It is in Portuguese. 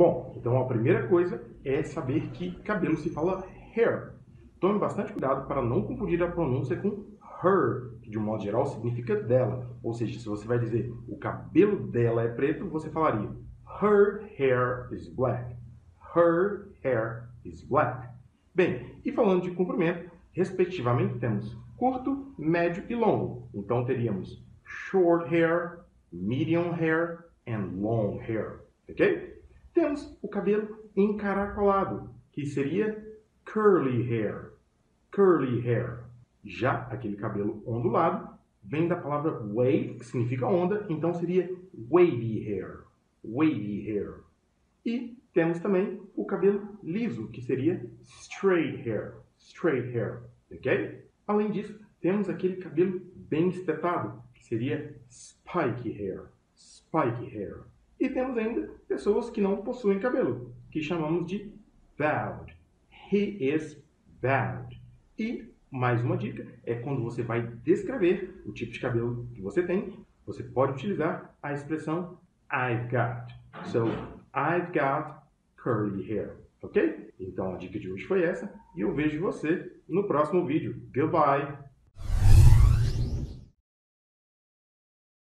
Bom, então a primeira coisa é saber que cabelo se fala hair. Tome bastante cuidado para não confundir a pronúncia com her, que de um modo geral significa dela. Ou seja, se você vai dizer o cabelo dela é preto, você falaria her hair is black. Her hair is black. Bem, e falando de comprimento, respectivamente temos curto, médio e longo. Então teríamos short hair, medium hair and long hair. Ok? Temos o cabelo encaracolado, que seria curly hair. Curly hair. Já aquele cabelo ondulado vem da palavra wave, que significa onda, então seria wavy hair. Wavy hair. E temos também o cabelo liso, que seria straight hair. Straight hair. Ok? Além disso, temos aquele cabelo bem espetado, que seria spiky hair. Spiky hair. E temos ainda pessoas que não possuem cabelo, que chamamos de bald. He is bald. E mais uma dica é quando você vai descrever o tipo de cabelo que você tem, você pode utilizar a expressão I've got. So, I've got curly hair. Ok? Então a dica de hoje foi essa e eu vejo você no próximo vídeo. Goodbye!